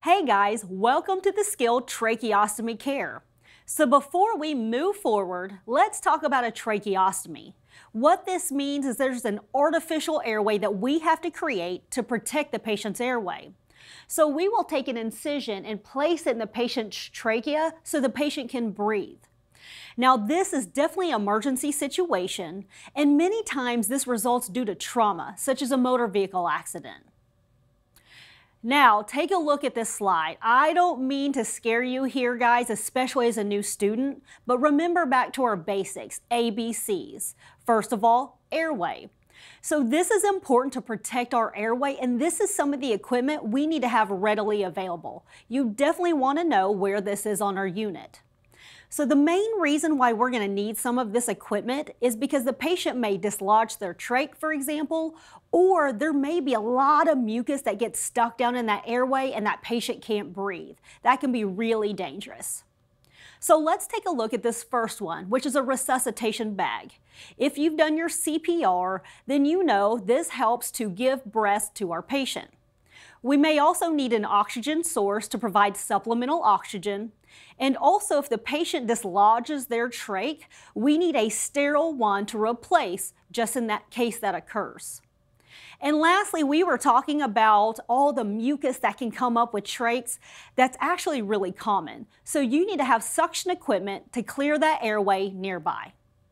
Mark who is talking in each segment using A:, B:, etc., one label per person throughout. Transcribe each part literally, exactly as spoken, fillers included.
A: Hey guys, welcome to the Skilled Tracheostomy Care. So before we move forward, let's talk about a tracheostomy. What this means is there's an artificial airway that we have to create to protect the patient's airway. So we will take an incision and place it in the patient's trachea so the patient can breathe. Now this is definitely an emergency situation, and many times this results due to trauma, such as a motor vehicle accident. Now, take a look at this slide. I don't mean to scare you here, guys, especially as a new student, but remember back to our basics, A B Cs. First of all, airway. So this is important to protect our airway, and this is some of the equipment we need to have readily available. You definitely want to know where this is on our unit. So the main reason why we're going to need some of this equipment is because the patient may dislodge their trach, for example, or there may be a lot of mucus that gets stuck down in that airway and that patient can't breathe. That can be really dangerous. So let's take a look at this first one, which is a resuscitation bag. If you've done your C P R, then you know this helps to give breath to our patient. We may also need an oxygen source to provide supplemental oxygen. And also, if the patient dislodges their trach, we need a sterile one to replace just in that case that occurs. And lastly, we were talking about all the mucus that can come up with trachs. That's actually really common. So you need to have suction equipment to clear that airway nearby.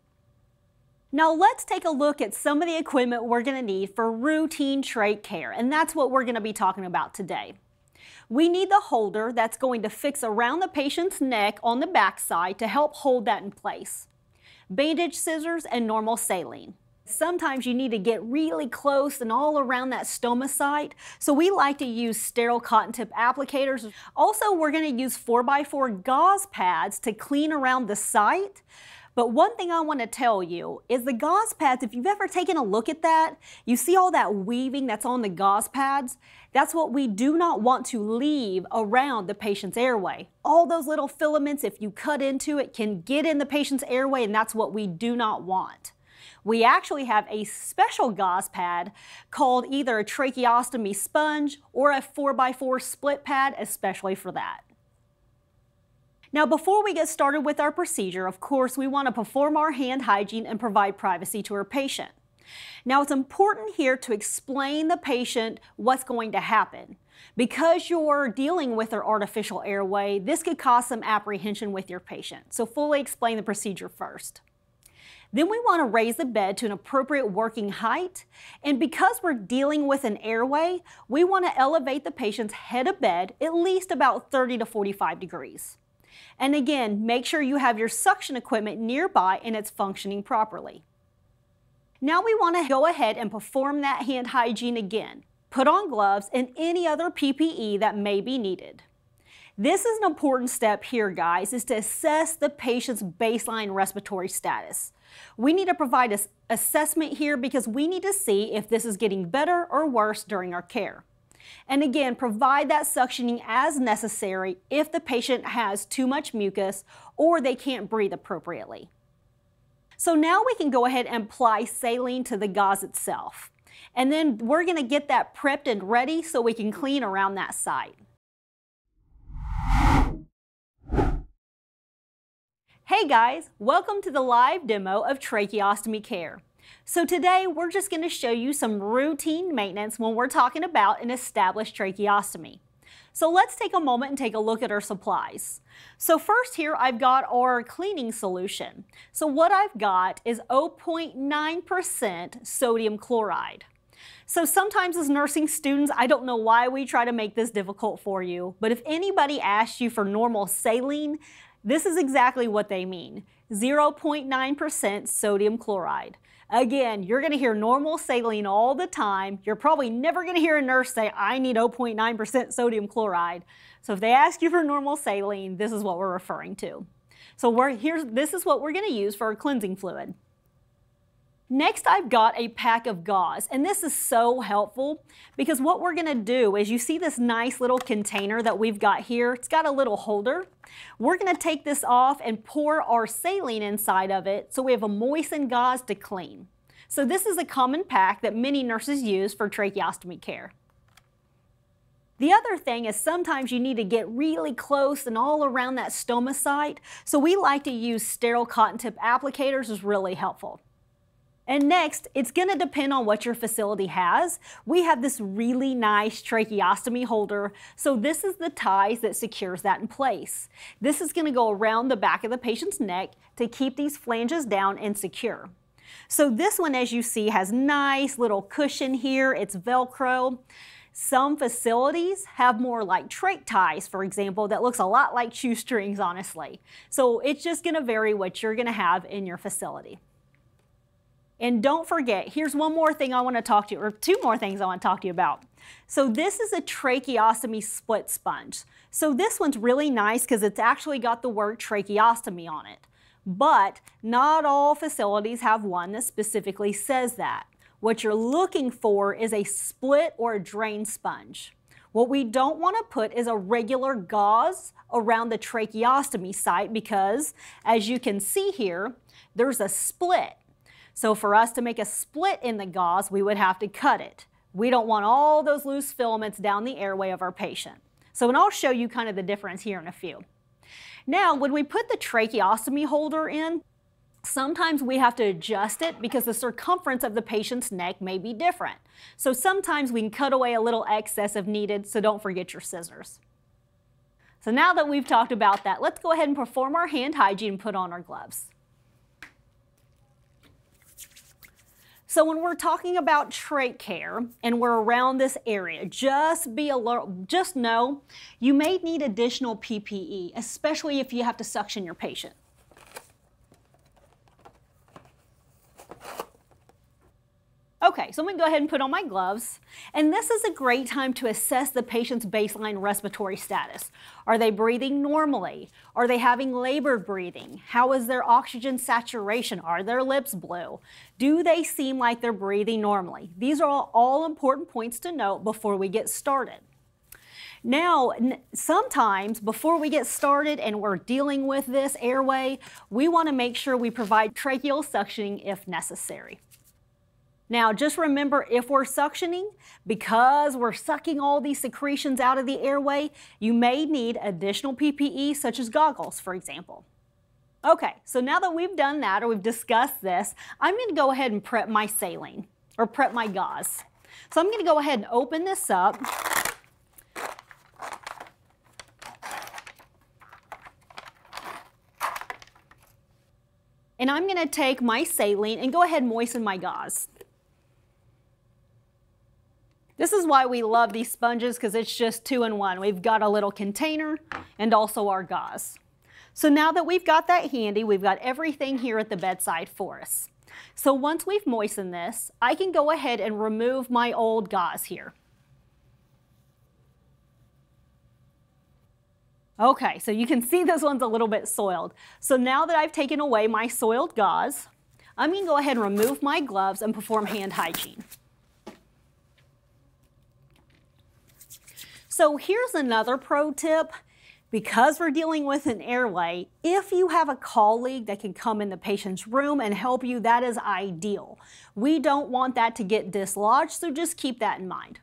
A: Now let's take a look at some of the equipment we're going to need for routine trach care, and that's what we're going to be talking about today. We need the holder that's going to fix around the patient's neck on the backside to help hold that in place. Bandage scissors and normal saline. Sometimes you need to get really close and all around that stoma site, so we like to use sterile cotton tip applicators. Also, we're going to use four by four gauze pads to clean around the site. But one thing I want to tell you is the gauze pads, if you've ever taken a look at that, you see all that weaving that's on the gauze pads? That's what we do not want to leave around the patient's airway. All those little filaments, if you cut into it, can get in the patient's airway, and that's what we do not want. We actually have a special gauze pad called either a tracheostomy sponge or a four by four split pad, especially for that. Now, before we get started with our procedure, of course, we want to perform our hand hygiene and provide privacy to our patient. Now, it's important here to explain the patient what's going to happen. Because you're dealing with their artificial airway, this could cause some apprehension with your patient. So fully explain the procedure first. Then we want to raise the bed to an appropriate working height. And because we're dealing with an airway, we want to elevate the patient's head of bed at least about thirty to forty-five degrees. And again, make sure you have your suction equipment nearby and it's functioning properly. Now we want to go ahead and perform that hand hygiene again. Put on gloves and any other P P E that may be needed. This is an important step here, guys, is to assess the patient's baseline respiratory status. We need to provide an assessment here because we need to see if this is getting better or worse during our care. And again, provide that suctioning as necessary if the patient has too much mucus or they can't breathe appropriately. So now we can go ahead and apply saline to the gauze itself. And then we're going to get that prepped and ready so we can clean around that site. Hey guys, welcome to the live demo of Tracheostomy Care. So today we're just going to show you some routine maintenance when we're talking about an established tracheostomy. So let's take a moment and take a look at our supplies. So first here I've got our cleaning solution. So what I've got is zero point nine percent sodium chloride. So sometimes as nursing students, I don't know why we try to make this difficult for you, but if anybody asks you for normal saline, this is exactly what they mean, zero point nine percent sodium chloride. Again, you're going to hear normal saline all the time. You're probably never going to hear a nurse say, I need zero point nine percent sodium chloride. So if they ask you for normal saline, this is what we're referring to. So we're, here's, this is what we're going to use for our cleansing fluid. Next, I've got a pack of gauze, and this is so helpful because what we're going to do is you see this nice little container that we've got here. It's got a little holder. We're going to take this off and pour our saline inside of it so we have a moistened gauze to clean. So this is a common pack that many nurses use for tracheostomy care. The other thing is sometimes you need to get really close and all around that stoma site, so we like to use sterile cotton tip applicators is really helpful. And next, it's going to depend on what your facility has. We have this really nice tracheostomy holder, so this is the ties that secures that in place. This is going to go around the back of the patient's neck to keep these flanges down and secure. So this one, as you see, has nice little cushion here. It's Velcro. Some facilities have more like trach ties, for example, that looks a lot like shoestrings, honestly. So it's just going to vary what you're going to have in your facility. And don't forget, here's one more thing I want to talk to you, or two more things I want to talk to you about. So this is a tracheostomy split sponge. So this one's really nice because it's actually got the word tracheostomy on it. But not all facilities have one that specifically says that. What you're looking for is a split or a drain sponge. What we don't want to put is a regular gauze around the tracheostomy site because, as you can see here, there's a split. So for us to make a split in the gauze, we would have to cut it. We don't want all those loose filaments down the airway of our patient. So, and I'll show you kind of the difference here in a few. Now, when we put the tracheostomy holder in, sometimes we have to adjust it because the circumference of the patient's neck may be different. So sometimes we can cut away a little excess if needed, so don't forget your scissors. So now that we've talked about that, let's go ahead and perform our hand hygiene and put on our gloves. So when we're talking about trach care and we're around this area, just be alert, just know you may need additional P P E, especially if you have to suction your patient. Okay, so I'm going to go ahead and put on my gloves, and this is a great time to assess the patient's baseline respiratory status. Are they breathing normally? Are they having labored breathing? How is their oxygen saturation? Are their lips blue? Do they seem like they're breathing normally? These are all, all important points to note before we get started. Now, sometimes before we get started and we're dealing with this airway, we want to make sure we provide tracheal suctioning if necessary. Now, just remember, if we're suctioning, because we're sucking all these secretions out of the airway, you may need additional P P E, such as goggles, for example. Okay, so now that we've done that, or we've discussed this, I'm going to go ahead and prep my saline, or prep my gauze. So I'm going to go ahead and open this up. And I'm going to take my saline and go ahead and moisten my gauze. This is why we love these sponges, because it's just two in one. We've got a little container and also our gauze. So now that we've got that handy, we've got everything here at the bedside for us. So once we've moistened this, I can go ahead and remove my old gauze here. Okay, so you can see this one's a little bit soiled. So now that I've taken away my soiled gauze, I'm going to go ahead and remove my gloves and perform hand hygiene. So here's another pro tip. Because we're dealing with an airway, if you have a colleague that can come in the patient's room and help you, that is ideal. We don't want that to get dislodged, so just keep that in mind.